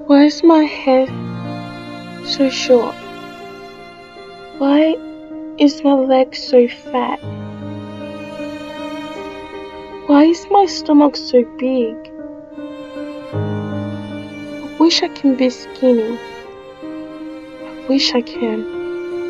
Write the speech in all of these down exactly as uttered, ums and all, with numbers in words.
Why is my head so short? Why is my leg so fat? Why is my stomach so big? I wish I can be skinny. I wish I can.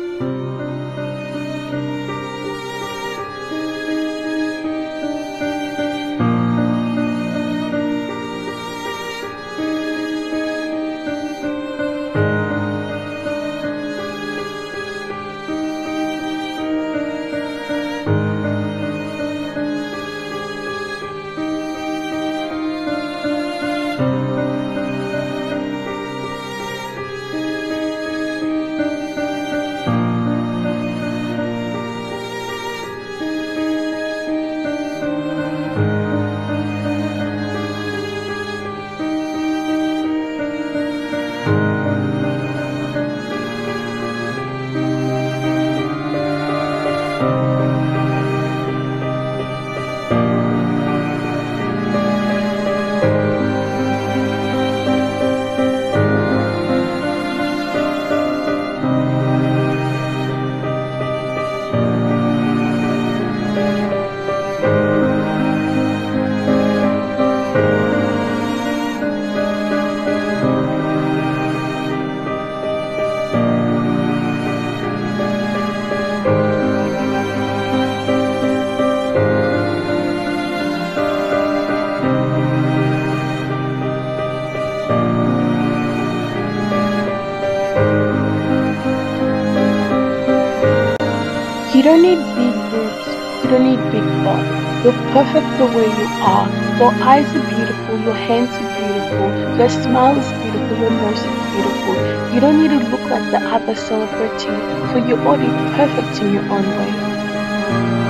You don't need big boobs, you don't need big butt. You're perfect the way you are. Your eyes are beautiful, your hands are beautiful, your smile is beautiful, your nose is beautiful. You don't need to look like the other celebrity, for you're already perfect in your own way.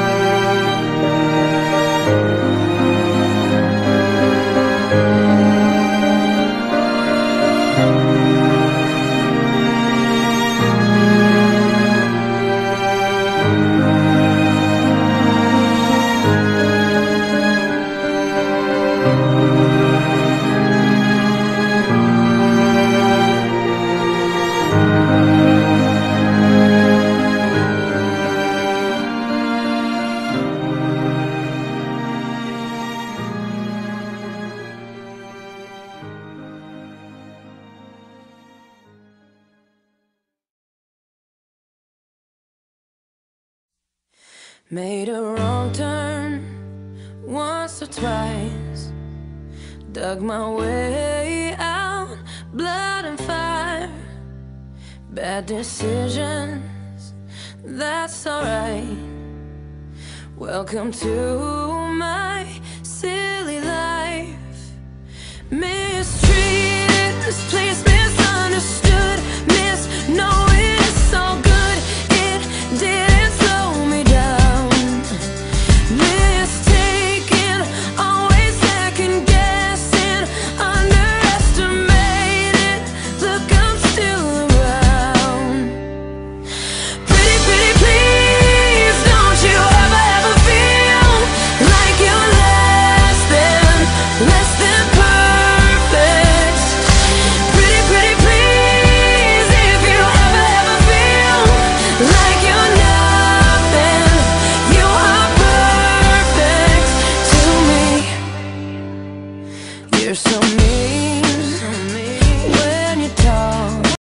Made a wrong turn once or twice, dug my way out, blood and fire. Bad decisions, that's alright. Welcome to my silly life. Mistreated, misplaced, misunderstood, misknowing it's all good. It didn't slow me down. Mistaken, always second guessing, underestimated. Look, I'm still around. Pretty, pretty, please, don't you ever, ever feel like you're less than, less than perfect. Pretty, pretty, please, if you ever, ever feel like you're nothing, you are perfect to me. You're so mean.